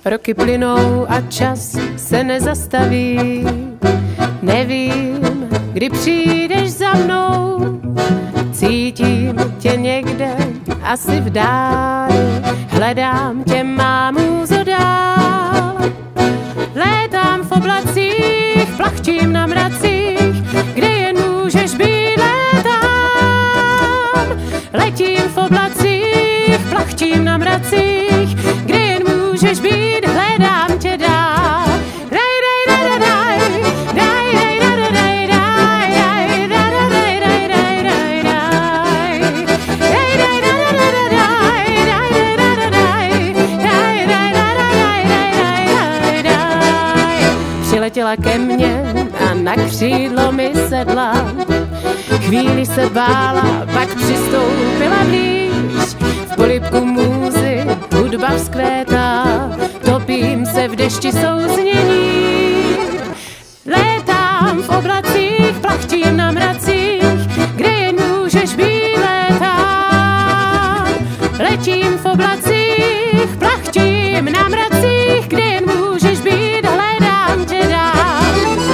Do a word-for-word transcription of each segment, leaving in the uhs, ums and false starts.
Roky plynou a čas se nezastaví. Nevím, kdy přijdeš za mnou. Cítím tě někde, asi v dáli. Hledám tě, mám úzo dál. Létám v oblacích, plachtím na mracích, kde jen můžeš být, létám. Letím v oblacích, plachtím na mracích, kde jen můžeš být, hledám tě dál. Přiletěla ke mně a na křídlo mi sedla. Chvíli se bála, pak přistoupila blíž. V polibku můzy hudba vzkvétá, topím se v dešti souznění. Létám v oblacích, plachtím na mracích, kde jen můžeš být, létám. Letím v oblacích, plachtím na mracích, kde jen můžeš být, hledám tě dál.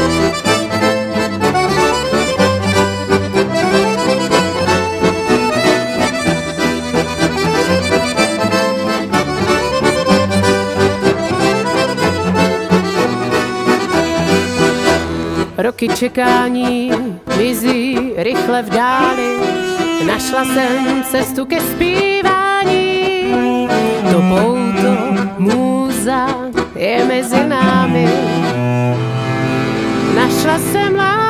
Roky čekání mizí rychle v dáli. Našla jsem cestu ke zpívání. To pouto, můza je mezi námi. Našla jsem lásku.